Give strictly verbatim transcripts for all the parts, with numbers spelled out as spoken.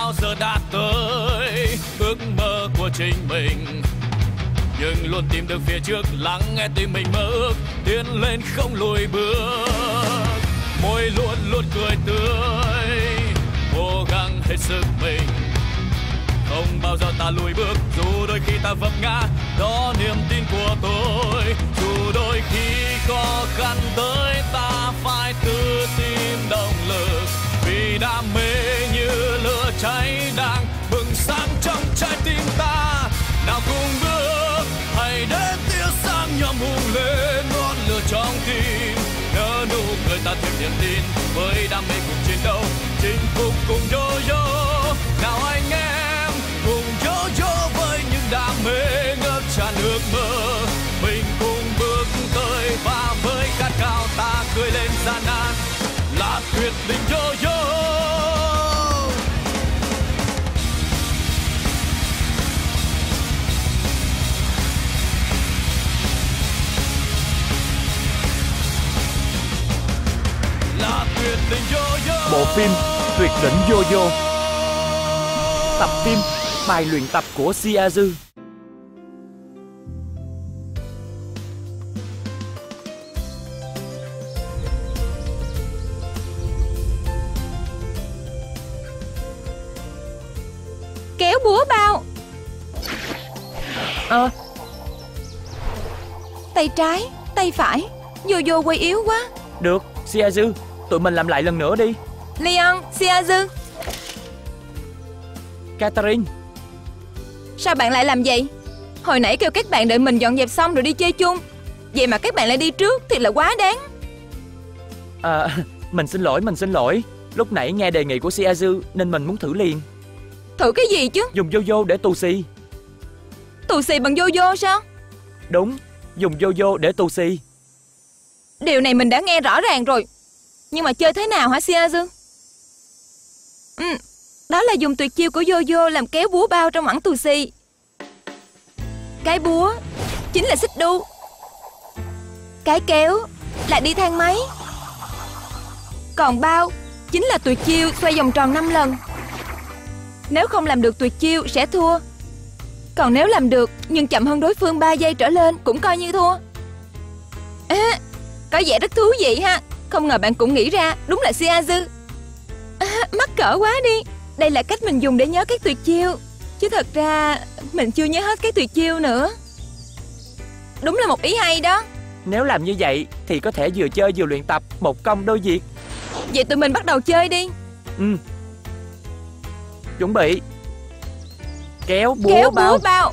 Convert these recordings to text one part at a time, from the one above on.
bao giờ đã tới ước mơ của chính mình, nhưng luôn tìm được phía trước, lắng nghe tim mình mơ ước, tiến lên không lùi bước. Môi luôn luôn cười tươi, cố gắng hết sức mình, không bao giờ ta lùi bước, dù đôi khi ta vấp ngã, đó niềm tin của tôi. Dù đôi khi khó khăn tới, ta phải tự tìm động lực, vì đam mê như lửa cháy đang bừng sáng trong trái tim ta. Nào cùng bước, hãy để tia sáng nhóm hùng lên ngọn lửa trong tim, nở nụ cười ta thêm niềm tin, với đam mê cùng chiến đấu, chinh phục cùng Yo-Yo. Nào anh em cùng Yo-Yo với những đam mê ngập tràn ước mơ, mình cùng bước tới và với khát khao ta cười lên gian nan là quyết định Yo-Yo. Là tuyệt đỉnh Yo-Yo. Bộ phim Tuyệt đỉnh Yo-Yo. Tập phim Bài luyện tập của Shiazu. Kéo búa bao. À. Tay trái, tay phải. Yo-Yo quay yếu quá. Được, Shiazu, tụi mình làm lại lần nữa đi. Leon, Shiazu. Catherine. Sao bạn lại làm vậy? Hồi nãy kêu các bạn đợi mình dọn dẹp xong rồi đi chơi chung, vậy mà các bạn lại đi trước, thiệt là quá đáng. À, mình xin lỗi, mình xin lỗi. Lúc nãy nghe đề nghị của Shiazu nên mình muốn thử liền. Thử cái gì chứ? Dùng Yo-Yo để tù xì. Tù xì bằng Yo-Yo sao? Đúng, dùng Yo-Yo để tù xì. Điều này mình đã nghe rõ ràng rồi, nhưng mà chơi thế nào hả Shiazu? Ừ, đó là dùng tuyệt chiêu của Yo-Yo làm kéo búa bao trong ẩn tù xì. Cái búa chính là xích đu, cái kéo là đi thang máy, còn bao chính là tuyệt chiêu xoay vòng tròn năm lần. Nếu không làm được tuyệt chiêu sẽ thua, còn nếu làm được nhưng chậm hơn đối phương ba giây trở lên cũng coi như thua. À, có vẻ rất thú vị ha. Không ngờ bạn cũng nghĩ ra, đúng là Shiazu. À, mắc cỡ quá đi. Đây là cách mình dùng để nhớ các tuyệt chiêu, chứ thật ra mình chưa nhớ hết các tuyệt chiêu nữa. Đúng là một ý hay đó. Nếu làm như vậy thì có thể vừa chơi vừa luyện tập, một công đôi việc. Vậy tụi mình bắt đầu chơi đi. Ừ. Chuẩn bị. Kéo búa Kéo bao. búa bao.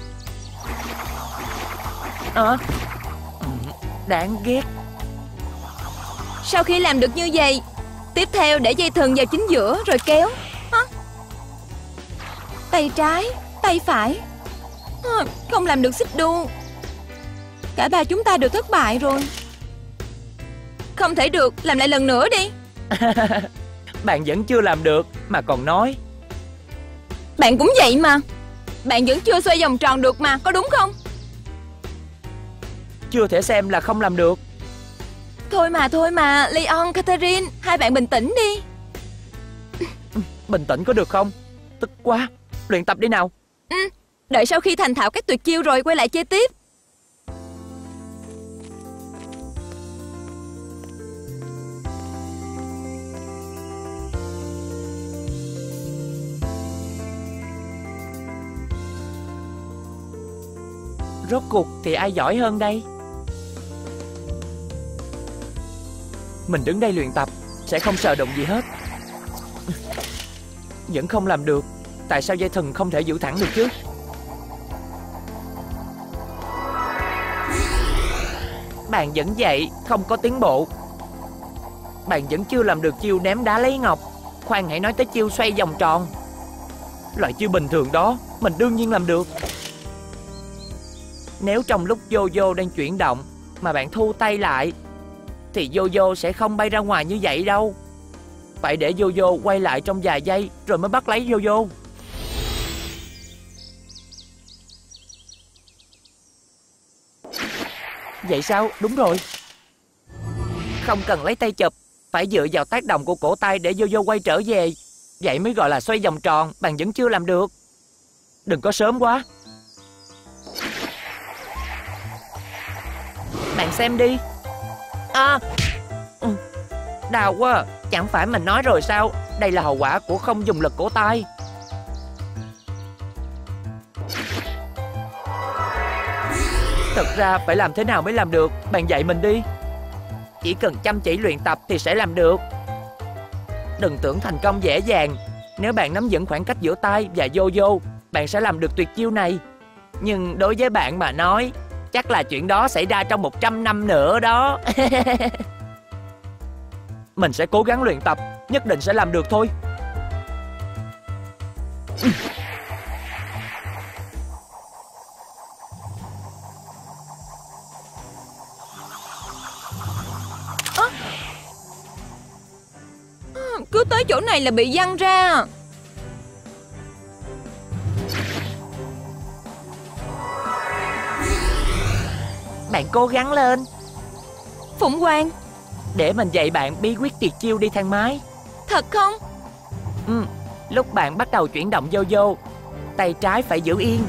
À, đáng ghét. Sau khi làm được như vậy, tiếp theo để dây thừng vào chính giữa rồi kéo. Hả? Tay trái, tay phải. À, không làm được xích đu. Cả ba chúng ta đều thất bại rồi. Không thể được, làm lại lần nữa đi. Bạn vẫn chưa làm được mà còn nói. Bạn cũng vậy mà. Bạn vẫn chưa xoay vòng tròn được mà, có đúng không? Chưa thể xem là không làm được. Thôi mà, thôi mà, Leon, Catherine, hai bạn bình tĩnh đi. Bình tĩnh có được không? Tức quá. Luyện tập đi nào. Ừ, đợi sau khi thành thạo các tuyệt chiêu rồi quay lại chơi tiếp. Rốt cuộc thì ai giỏi hơn đây? Mình đứng đây luyện tập sẽ không sợ động gì hết. Vẫn không làm được. Tại sao dây thừng không thể giữ thẳng được chứ? Bạn vẫn vậy, không có tiến bộ. Bạn vẫn chưa làm được chiêu ném đá lấy ngọc. Khoan hãy nói tới chiêu xoay vòng tròn. Loại chiêu bình thường đó mình đương nhiên làm được. Nếu trong lúc Yo-Yo đang chuyển động mà bạn thu tay lại thì Yo-Yo sẽ không bay ra ngoài như vậy đâu. Phải để Yo-Yo quay lại trong vài giây rồi mới bắt lấy Yo-Yo. Vậy sao? Đúng rồi. Không cần lấy tay chụp, phải dựa vào tác động của cổ tay để Yo-Yo quay trở về. Vậy mới gọi là xoay vòng tròn. Bạn vẫn chưa làm được. Đừng có sớm quá. Bạn xem đi. À, đau quá. Chẳng phải mình nói rồi sao? Đây là hậu quả của không dùng lực cổ tay. Thật ra phải làm thế nào mới làm được? Bạn dạy mình đi. Chỉ cần chăm chỉ luyện tập thì sẽ làm được. Đừng tưởng thành công dễ dàng. Nếu bạn nắm vững khoảng cách giữa tay và yo-yo, bạn sẽ làm được tuyệt chiêu này. Nhưng đối với bạn mà nói, chắc là chuyện đó xảy ra trong một trăm năm nữa đó. Mình sẽ cố gắng luyện tập, nhất định sẽ làm được thôi. À, cứ tới chỗ này là bị văng ra. Bạn cố gắng lên. Phụng Hoàng, để mình dạy bạn bí quyết tuyệt chiêu đi thang máy. Thật không? Ừ, lúc bạn bắt đầu chuyển động yo-yo, tay trái phải giữ yên.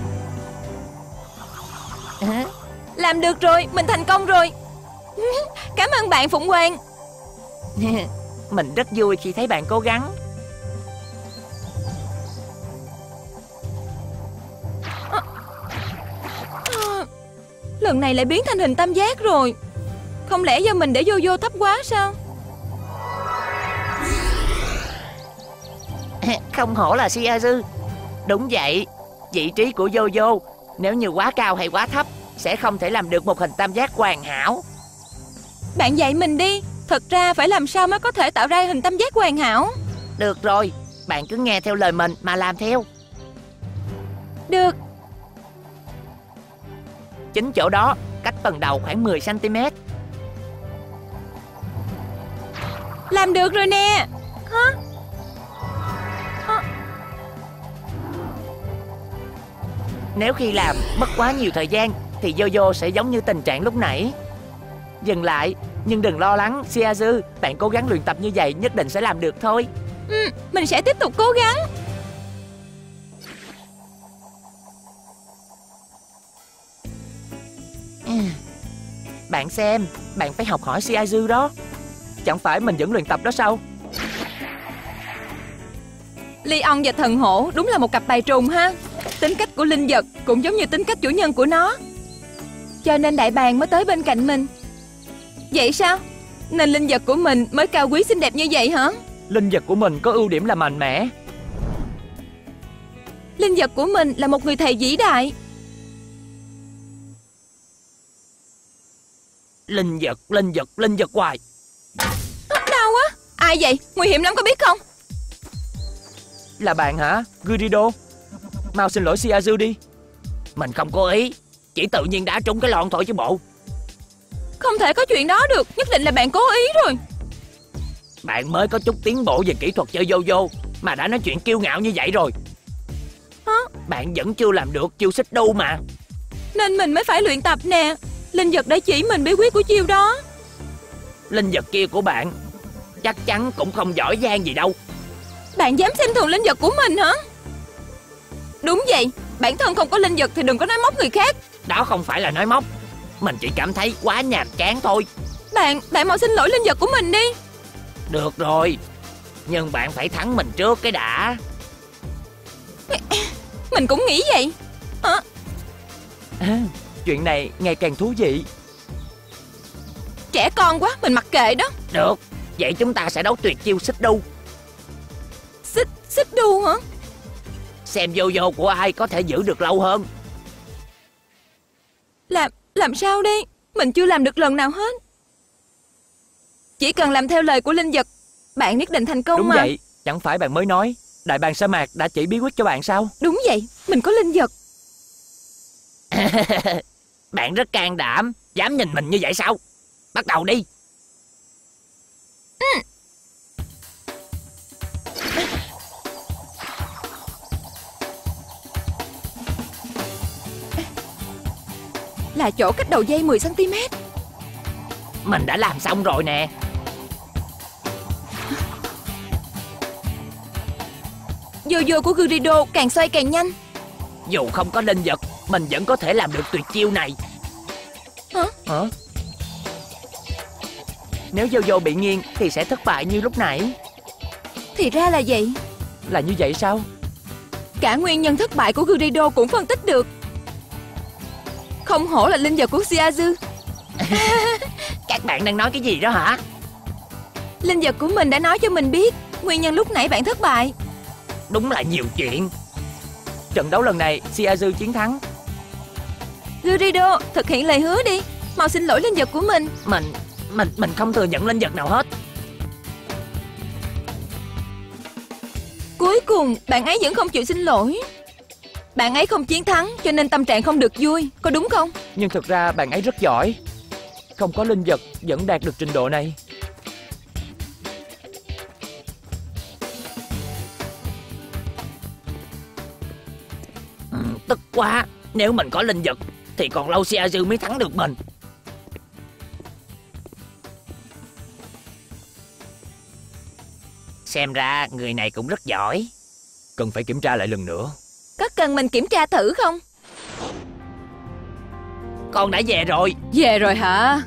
À, làm được rồi, mình thành công rồi. Cảm ơn bạn Phụng Hoàng. Mình rất vui khi thấy bạn cố gắng. À, à, lần này lại biến thành hình tam giác rồi. Không lẽ do mình để yo-yo thấp quá sao? Không hổ là Shiazu. Đúng vậy, vị trí của yo-yo nếu như quá cao hay quá thấp sẽ không thể làm được một hình tam giác hoàn hảo. Bạn dạy mình đi. Thật ra phải làm sao mới có thể tạo ra hình tam giác hoàn hảo? Được rồi, bạn cứ nghe theo lời mình mà làm theo. Được. Chính chỗ đó, cách phần đầu khoảng mười xăng ti mét. Làm được rồi nè. Hả? À. Nếu khi làm mất quá nhiều thời gian thì yo-yo sẽ giống như tình trạng lúc nãy. Dừng lại, nhưng đừng lo lắng Shiazu. Bạn cố gắng luyện tập như vậy nhất định sẽ làm được thôi. Ừ, mình sẽ tiếp tục cố gắng. Bạn xem, bạn phải học hỏi Shiazu đó. Chẳng phải mình vẫn luyện tập đó sao? Leon và thần hổ đúng là một cặp bài trùng ha. Tính cách của linh vật cũng giống như tính cách chủ nhân của nó. Cho nên đại bàng mới tới bên cạnh mình. Vậy sao? Nên linh vật của mình mới cao quý xinh đẹp như vậy hả? Linh vật của mình có ưu điểm là mạnh mẽ. Linh vật của mình là một người thầy vĩ đại. Linh vật, linh vật, linh vật hoài. Đau quá. Ai vậy? Nguy hiểm lắm có biết không? Là bạn hả, Gurido? Mau xin lỗi Shiazu đi. Mình không cố ý, chỉ tự nhiên đã trúng cái lon thôi chứ bộ. Không thể có chuyện đó được, nhất định là bạn cố ý rồi. Bạn mới có chút tiến bộ về kỹ thuật chơi yo-yo mà đã nói chuyện kiêu ngạo như vậy rồi. Hả? Bạn vẫn chưa làm được chiêu xích đu mà. Nên mình mới phải luyện tập nè. Linh vật đã chỉ mình bí quyết của chiêu đó. Linh vật kia của bạn chắc chắn cũng không giỏi giang gì đâu. Bạn dám xem thường linh vật của mình hả? Đúng vậy, bản thân không có linh vật thì đừng có nói móc người khác. Đó không phải là nói móc, mình chỉ cảm thấy quá nhàm chán thôi. Bạn, bạn mau xin lỗi linh vật của mình đi. Được rồi, nhưng bạn phải thắng mình trước cái đã. Mình cũng nghĩ vậy. Hả? À, chuyện này ngày càng thú vị. Trẻ con quá, mình mặc kệ đó. Được, vậy chúng ta sẽ đấu tuyệt chiêu xích đu. Xích, xích đu hả? Xem yo-yo của ai có thể giữ được lâu hơn. Làm, làm sao đi? Mình chưa làm được lần nào hết. Chỉ cần làm theo lời của linh vật, bạn nhất định thành công. Đúng mà. vậy, chẳng phải bạn mới nói đại bàng sa mạc đã chỉ bí quyết cho bạn sao? Đúng vậy, mình có linh vật. Bạn rất can đảm, dám nhìn mình như vậy sao? Bắt đầu đi. Ừ. Là chỗ cách đầu dây mười xăng ti mét. Mình đã làm xong rồi nè. Yo-yo của Gurido càng xoay càng nhanh. Dù không có linh vật, mình vẫn có thể làm được tuyệt chiêu này. Hả? Hả? Nếu Yo-yo bị nghiêng thì sẽ thất bại như lúc nãy. Thì ra là vậy. Là như vậy sao? Cả nguyên nhân thất bại của Gurido cũng phân tích được. Không hổ là linh vật của Shiazu. Các bạn đang nói cái gì đó hả? Linh vật của mình đã nói cho mình biết nguyên nhân lúc nãy bạn thất bại. Đúng là nhiều chuyện. Trận đấu lần này Shiazu chiến thắng. Gurido, thực hiện lời hứa đi. Mau xin lỗi linh vật của mình. Mình, mình, mình không thừa nhận linh vật nào hết. Cuối cùng bạn ấy vẫn không chịu xin lỗi. Bạn ấy không chiến thắng cho nên tâm trạng không được vui, có đúng không? Nhưng thực ra bạn ấy rất giỏi. Không có linh vật vẫn đạt được trình độ này. Ừ, tức quá. Nếu mình có linh vật thì còn lâu Shiazu mới thắng được mình. Xem ra người này cũng rất giỏi. Cần phải kiểm tra lại lần nữa. Có cần mình kiểm tra thử không? Con đã về rồi. Về rồi hả?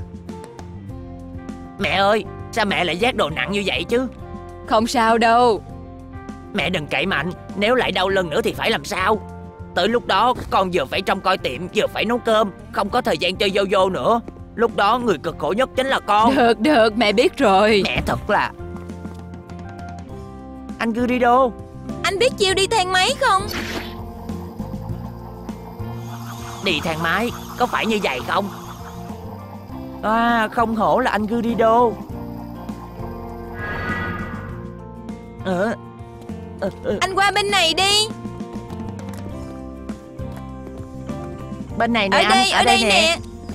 Mẹ ơi, sao mẹ lại vác đồ nặng như vậy chứ? Không sao đâu. Mẹ đừng cậy mạnh. Nếu lại đau lưng nữa thì phải làm sao? Tới lúc đó con vừa phải trông coi tiệm, vừa phải nấu cơm, không có thời gian chơi Yo-yo nữa. Lúc đó người cực khổ nhất chính là con. Được được, mẹ biết rồi. Mẹ thật là... Anh Gurido, anh biết chiêu đi thang máy không? Đi thang máy, có phải như vậy không? À, không hổ là anh Gurido. Ờ, ờ, ờ. Anh qua bên này đi. Bên này nè Ở anh, đây, ở, ở đây, đây nè. nè.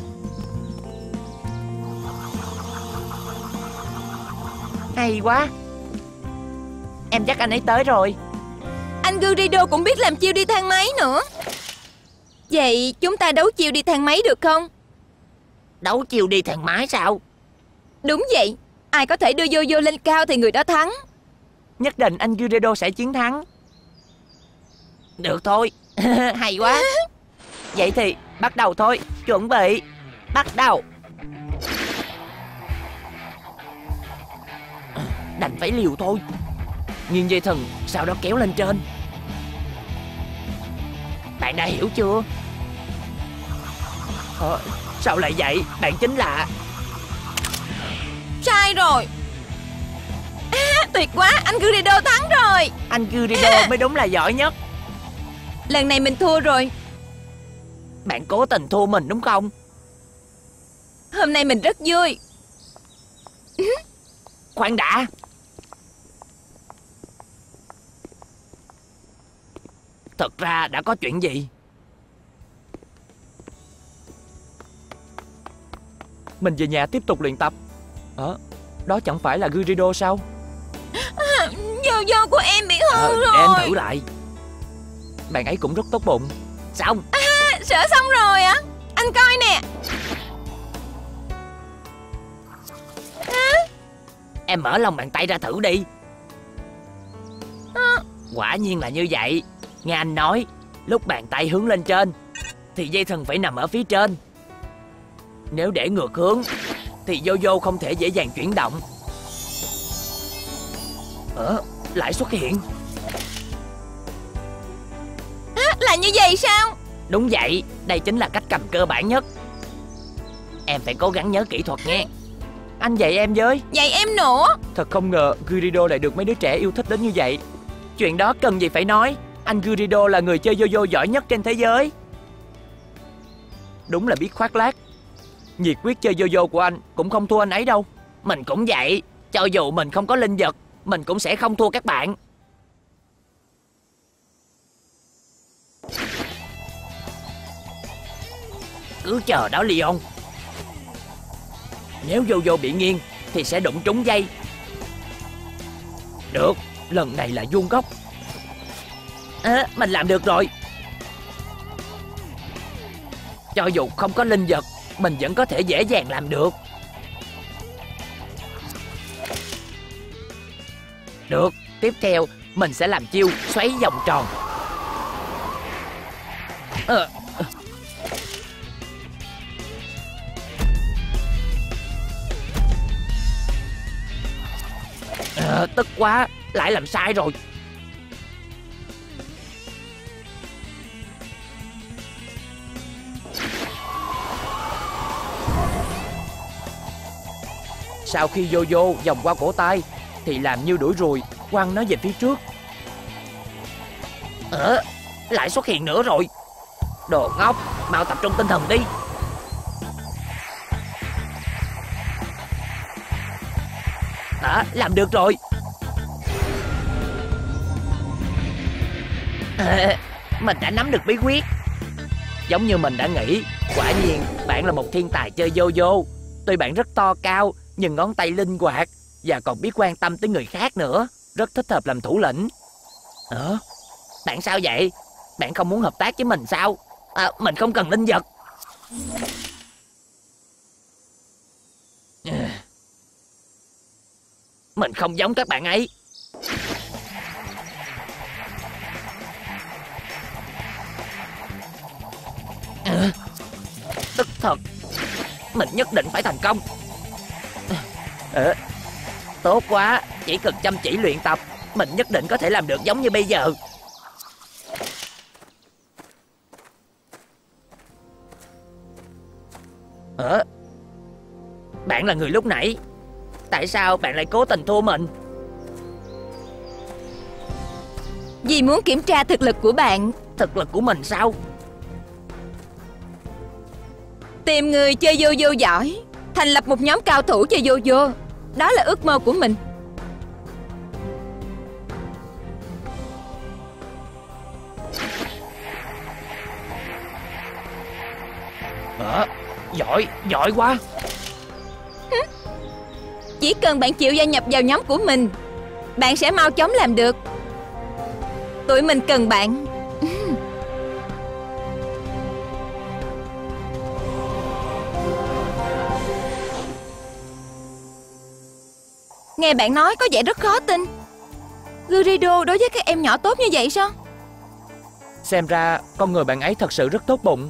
Hay quá. Em chắc anh ấy tới rồi. Anh Gurido cũng biết làm chiêu đi thang máy nữa. Vậy chúng ta đấu chiêu đi thang máy được không? Đấu chiêu đi thang máy sao? Đúng vậy. Ai có thể đưa Yo-yo lên cao thì người đó thắng. Nhất định anh Gurido sẽ chiến thắng. Được thôi. Hay quá. Vậy thì bắt đầu thôi. Chuẩn bị. Bắt đầu. Đành phải liều thôi. Nghiêng dây thừng, sau đó kéo lên trên. Bạn đã hiểu chưa? Ờ, sao lại vậy? Bạn chính là... Sai rồi. À, tuyệt quá, anh Gurido thắng rồi. Anh Gurido mới đúng là giỏi nhất. Lần này mình thua rồi. Bạn cố tình thua mình đúng không? Hôm nay mình rất vui. Khoan đã. Thật ra đã có chuyện gì? Mình về nhà tiếp tục luyện tập. Ờ, đó chẳng phải là Gurido sao? À, Yo-yo của em bị hư Ờ, rồi. để anh thử lại. Bạn ấy cũng rất tốt bụng. Xong. À, sửa xong rồi á. Anh coi nè. À. Em mở lòng bàn tay ra thử đi. À. Quả nhiên là như vậy. Nghe anh nói, lúc bàn tay hướng lên trên thì dây thừng phải nằm ở phía trên. Nếu để ngược hướng thì Yo-yo không thể dễ dàng chuyển động. Ờ, lại xuất hiện. À, là như vậy sao? Đúng vậy, đây chính là cách cầm cơ bản nhất. Em phải cố gắng nhớ kỹ thuật nghe. Anh dạy em với. Dạy em nữa. Thật không ngờ Gurido lại được mấy đứa trẻ yêu thích đến như vậy. Chuyện đó cần gì phải nói. Anh Gurido là người chơi Yo-yo giỏi nhất trên thế giới. Đúng là biết khoác lác. Nhiệt quyết chơi Yo-yo của anh cũng không thua anh ấy đâu. Mình cũng vậy. Cho dù mình không có linh vật, mình cũng sẽ không thua các bạn. Cứ chờ đó Leon. Nếu Yo-yo bị nghiêng thì sẽ đụng trúng dây. Được, lần này là vuông góc. À, mình làm được rồi. Cho dù không có linh vật, mình vẫn có thể dễ dàng làm được. Được, tiếp theo Mình sẽ làm chiêu xoáy vòng tròn. Ờ. Ờ, tức quá, lại làm sai rồi. Sau khi Yo-Yo vòng qua cổ tay thì làm như đuổi ruồi, quăng nó về phía trước. Ờ, lại xuất hiện nữa rồi. Đồ ngốc, mau tập trung tinh thần đi. Đó, làm được rồi. À, mình đã nắm được bí quyết. Giống như mình đã nghĩ, quả nhiên bạn là một thiên tài chơi Yo-Yo. Tuy bạn rất to cao, nhưng ngón tay linh hoạt và còn biết quan tâm tới người khác nữa. Rất thích hợp làm thủ lĩnh. Ờ, bạn sao vậy? Bạn không muốn hợp tác với mình sao? À, mình không cần linh vật. Mình không giống các bạn ấy. À, tức thật. Mình nhất định phải thành công. À, tốt quá. Chỉ cần chăm chỉ luyện tập, mình nhất định có thể làm được giống như bây giờ. Ờ, bạn là người lúc nãy. Tại sao bạn lại cố tình thua mình? Vì muốn kiểm tra thực lực của bạn. Thực lực của mình sao? Tìm người chơi Yo-Yo giỏi, thành lập một nhóm cao thủ chơi Yo-Yo. Đó là ước mơ của mình. Ờ, giỏi, giỏi quá. Chỉ cần bạn chịu gia nhập vào nhóm của mình, bạn sẽ mau chóng làm được. Tụi mình cần bạn. Nghe bạn nói có vẻ rất khó tin. Gurido đối với các em nhỏ tốt như vậy sao? Xem ra con người bạn ấy thật sự rất tốt bụng.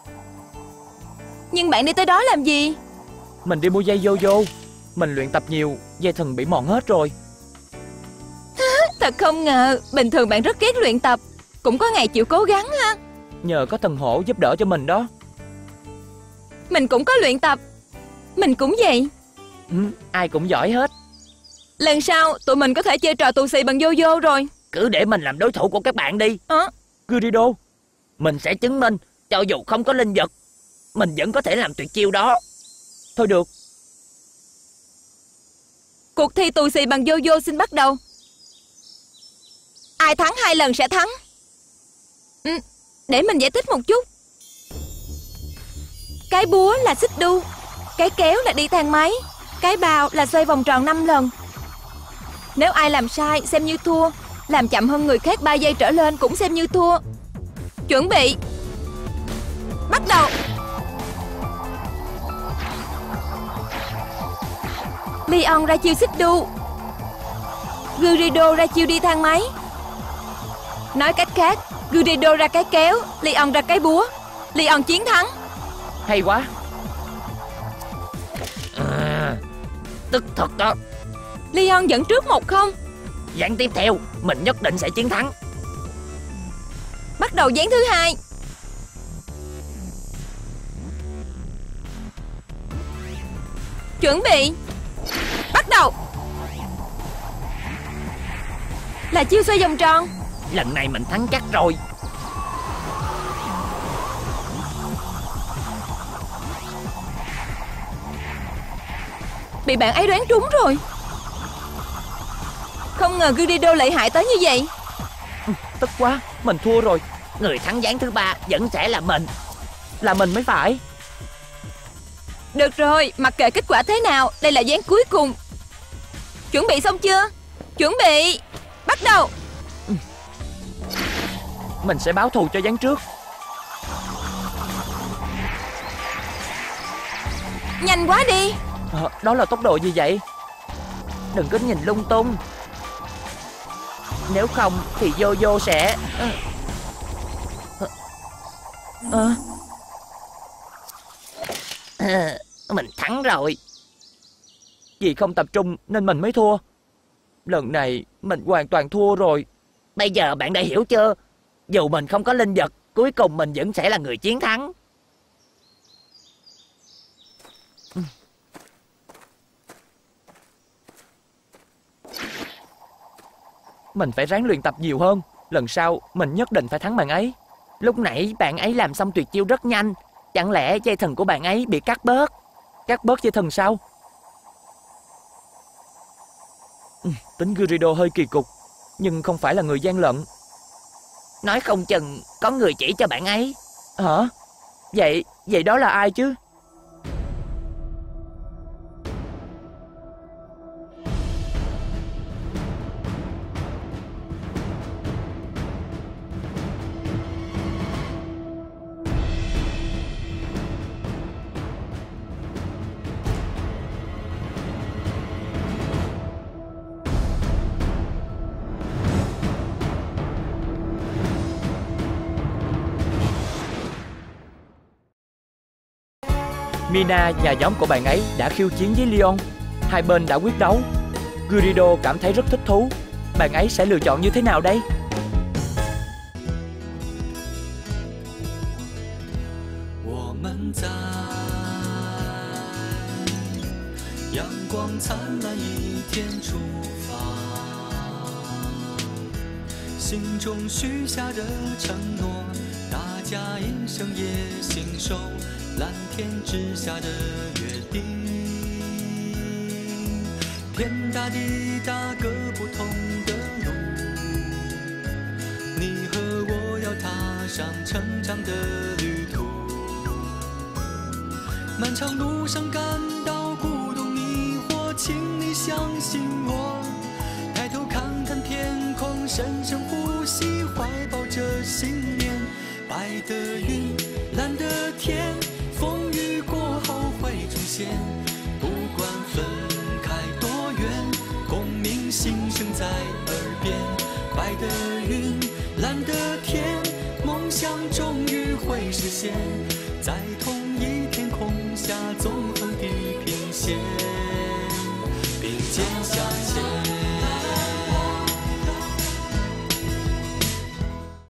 Nhưng bạn đi tới đó làm gì? Mình đi mua dây Yo-Yo. Mình luyện tập nhiều, dây thừng bị mòn hết rồi. Thật không ngờ, bình thường bạn rất ghét luyện tập, cũng có ngày chịu cố gắng ha. Nhờ có thần hổ giúp đỡ cho mình đó. Mình cũng có luyện tập. Mình cũng vậy. Ừ, ai cũng giỏi hết. Lần sau tụi mình có thể chơi trò tù xì bằng Yo-Yo rồi. Cứ để mình làm đối thủ của các bạn đi. À? Gurido, mình sẽ chứng minh cho dù không có linh vật, mình vẫn có thể làm tuyệt chiêu đó. Thôi được. Cuộc thi tù xì bằng Yo-Yo xin bắt đầu. Ai thắng hai lần sẽ thắng. Ừ, để mình giải thích một chút. Cái búa là xích đu, cái kéo là đi thang máy, cái bào là xoay vòng tròn năm lần. Nếu ai làm sai xem như thua, làm chậm hơn người khác ba giây trở lên cũng xem như thua. Chuẩn bị. Bắt đầu. Leon ra chiêu xích đu, Gurido ra chiêu đi thang máy. Nói cách khác, Gurido ra cái kéo, Leon ra cái búa. Leon chiến thắng. Hay quá. À, tức thật đó. Leon dẫn trước một không. Ván tiếp theo mình nhất định sẽ chiến thắng. Bắt đầu ván thứ hai. Chuẩn bị. Bắt đầu. Là chiêu xoay vòng tròn. Lần này mình thắng chắc rồi. Bị bạn ấy đoán trúng rồi. Không ngờ Gurido lợi hại tới như vậy. Tức quá, mình thua rồi. Người thắng ván thứ ba vẫn sẽ là mình. Là mình mới phải. Được rồi, mặc kệ kết quả thế nào, đây là ván cuối cùng. Chuẩn bị xong chưa? Chuẩn bị. Bắt đầu. Mình sẽ báo thù cho ván trước. Nhanh quá đi. À, đó là tốc độ gì vậy? Đừng có nhìn lung tung. Nếu không thì Yo-Yo sẽ... À... À... Mình thắng rồi. Vì không tập trung nên mình mới thua. Lần này mình hoàn toàn thua rồi. Bây giờ bạn đã hiểu chưa? Dù mình không có linh vật, cuối cùng mình vẫn sẽ là người chiến thắng. Mình phải ráng luyện tập nhiều hơn. Lần sau mình nhất định phải thắng bạn ấy. Lúc nãy bạn ấy làm xong tuyệt chiêu rất nhanh. Chẳng lẽ dây thần của bạn ấy bị cắt bớt? Cắt bớt dây thần sao? Ừ, tính Gyudo hơi kỳ cục, nhưng không phải là người gian lận. Nói không chừng có người chỉ cho bạn ấy. Hả? Vậy, vậy đó là ai chứ? Mina, nhà nhóm của bạn ấy, đã khiêu chiến với Leon. Hai bên đã quyết đấu. Gyudo cảm thấy rất thích thú. Bạn ấy sẽ lựa chọn như thế nào đây? 蓝天之下的约定，天大地大各不同的路，你和我要踏上成长的旅途。漫长路上感到孤独迷惑，请你相信我。抬头看看天空，深深呼吸，怀抱着信念。白的云，蓝的天。 风雨过后会重现，不管分开多远，共鸣心声在耳边。白的云，蓝的天，梦想终于会实现，在同一天空下纵横地平线。